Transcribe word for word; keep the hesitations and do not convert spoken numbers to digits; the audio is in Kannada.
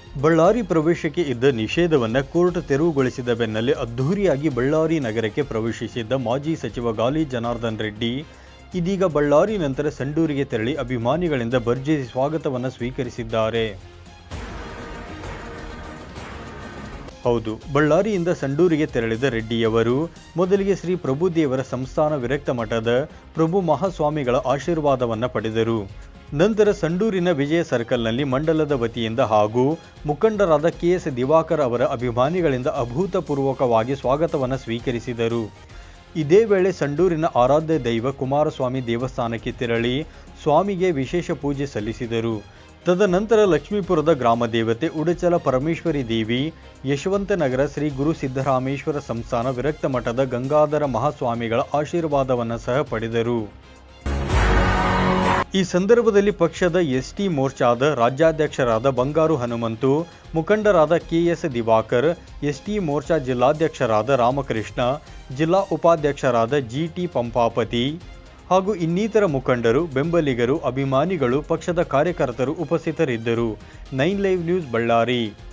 ಬಳ್ಳಾರಿ ಪ್ರವೇಶಕ್ಕೆ ಇದ್ದ ನಿಷೇಧವನ್ನು ಕೋರ್ಟ್ ತೆರವುಗೊಳಿಸಿದ ಬೆನ್ನಲ್ಲೇ ಅದ್ಧೂರಿಯಾಗಿ ಬಳ್ಳಾರಿ ನಗರಕ್ಕೆ ಪ್ರವೇಶಿಸಿದ್ದ ಮಾಜಿ ಸಚಿವ ಗಾಲಿ ಜನಾರ್ದನ್ ರೆಡ್ಡಿ ಇದೀಗ ಬಳ್ಳಾರಿ ನಂತರ ಸಂಡೂರಿಗೆ ತೆರಳಿ ಅಭಿಮಾನಿಗಳಿಂದ ಭರ್ಜರಿ ಸ್ವಾಗತವನ್ನು ಸ್ವೀಕರಿಸಿದ್ದಾರೆ. ಹೌದು, ಬಳ್ಳಾರಿಯಿಂದ ಸಂಡೂರಿಗೆ ತೆರಳಿದ ರೆಡ್ಡಿಯವರು ಮೊದಲಿಗೆ ಶ್ರೀ ಪ್ರಭುದೇವರ ಸಂಸ್ಥಾನ ವಿರಕ್ತ ಮಠದ ಪ್ರಭು ಮಹಾಸ್ವಾಮಿಗಳ ಆಶೀರ್ವಾದವನ್ನು ಪಡೆದರು. ನಂತರ ಸಂಡೂರಿನ ವಿಜಯ ಸರ್ಕಲ್ನಲ್ಲಿ ಮಂಡಲದ ವತಿಯಿಂದ ಹಾಗೂ ಮುಖಂಡರಾದ ಕೆ ಎಸ್ ದಿವಾಕರ್ ಅವರ ಅಭಿಮಾನಿಗಳಿಂದ ಅಭೂತಪೂರ್ವಕವಾಗಿ ಸ್ವಾಗತವನ್ನು ಸ್ವೀಕರಿಸಿದರು. ಇದೇ ವೇಳೆ ಸಂಡೂರಿನ ಆರಾಧ್ಯ ದೈವ ಕುಮಾರಸ್ವಾಮಿ ದೇವಸ್ಥಾನಕ್ಕೆ ತೆರಳಿ ಸ್ವಾಮಿಗೆ ವಿಶೇಷ ಪೂಜೆ ಸಲ್ಲಿಸಿದರು. ತದನಂತರ ಲಕ್ಷ್ಮೀಪುರದ ಗ್ರಾಮ ದೇವತೆ ಉಡಚಲ ಪರಮೇಶ್ವರಿ ದೇವಿ, ಯಶವಂತನಗರ ಶ್ರೀ ಗುರು ಸಿದ್ದರಾಮೇಶ್ವರ ಸಂಸ್ಥಾನ ವಿರಕ್ತ ಮಠದ ಗಂಗಾಧರ ಮಹಾಸ್ವಾಮಿಗಳ ಆಶೀರ್ವಾದವನ್ನು ಸಹ ಪಡೆದರು. ಈ ಸಂದರ್ಭದಲ್ಲಿ ಪಕ್ಷದ ಎಸ್ಟಿ ಮೋರ್ಚಾದ ರಾಜ್ಯಾಧ್ಯಕ್ಷರಾದ ಬಂಗಾರು ಹನುಮಂತು, ಮುಖಂಡರಾದ K S Diwakar, ST Morcha ಜಿಲ್ಲಾಧ್ಯಕ್ಷರಾದ ರಾಮಕೃಷ್ಣ, ಜಿಲ್ಲಾ ಉಪಾಧ್ಯಕ್ಷರಾದ ಜಿ ಟಿ ಪಂಪಾಪತಿ ಹಾಗೂ ಇನ್ನಿತರ ಮುಖಂಡರು, ಬೆಂಬಲಿಗರು, ಅಭಿಮಾನಿಗಳು, ಪಕ್ಷದ ಕಾರ್ಯಕರ್ತರು ಉಪಸ್ಥಿತರಿದ್ದರು. Nine live news Ballari.